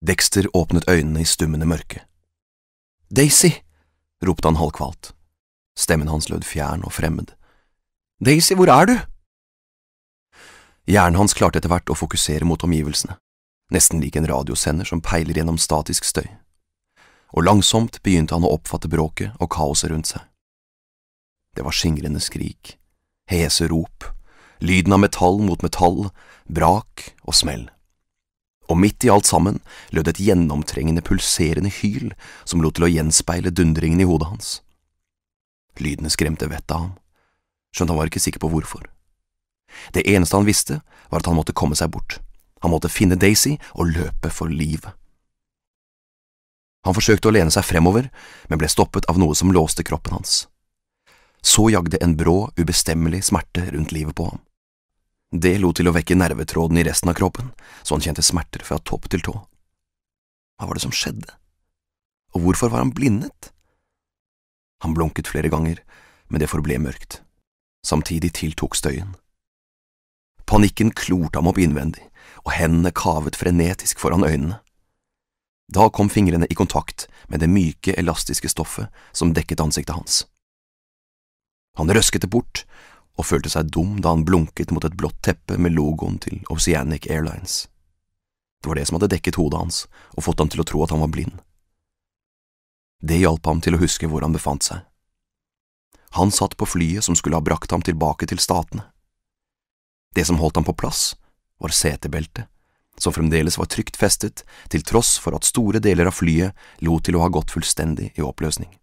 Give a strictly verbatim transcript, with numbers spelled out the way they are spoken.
Dexter åpnet øynene i stummende mørke. «Daisy!» ropte han halvkvalt. Stemmen hans lød fjern og fremmed. «Daisy, hvor er du?» Hjernen hans klarte etter hvert å fokusere mot omgivelsene, nesten lik en radiosender som peiler gjennom statisk støy. Og langsomt begynte han å oppfatte bråket og kaoset rundt seg. Det var skingrende skrik, hese rop, lyden av metall mot metall, brak og smell. Og midt i alt sammen lød et gjennomtrengende pulserende hyl som lot til å gjenspeile dundringen i hodet hans. Lydene skremte vettet av ham, skjønt han var ikke sikker på hvorfor. Det eneste han visste var at han måtte komme seg bort. Han måtte finne Daisy og løpe for livet. Han forsøkte å lene seg fremover, men ble stoppet av noe som låste kroppen hans. Så jagde en brå, ubestemmelig smerte rundt livet på ham. Det lot til å vekke nervetråden i resten av kroppen, så han kjente smerter fra topp til tå. Hva var det som skjedde? Og hvorfor var han blindet? Han blunket flere ganger, men det forble mørkt. Samtidig tiltok støyen. Panikken klorte ham opp innvendig, og hendene kavet frenetisk foran øynene. Da kom fingrene i kontakt med det myke, elastiske stoffet som dekket ansiktet hans. Han røsket det bort, og følte seg dum da han blunket mot et blått teppe med logoen til Oceanic Airlines. Det var det som hadde dekket hodet hans, og fått ham til å tro at han var blind. Det hjalp ham til å huske hvor han befant seg. Han satt på flyet som skulle ha brakt ham tilbake til statene. Det som holdt ham på plass, var setebeltet, som fremdeles var trygt festet, til tross for at store deler av flyet lot til å ha gått fullstendig i oppløsning.